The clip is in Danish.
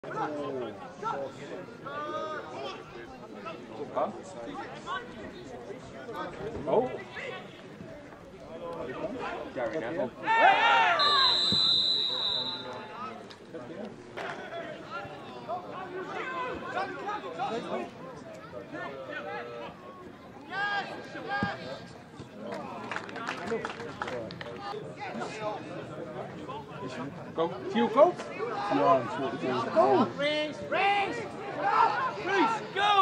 Oh. Gary Neville. Go, field goal? Ja, go! Race! Go!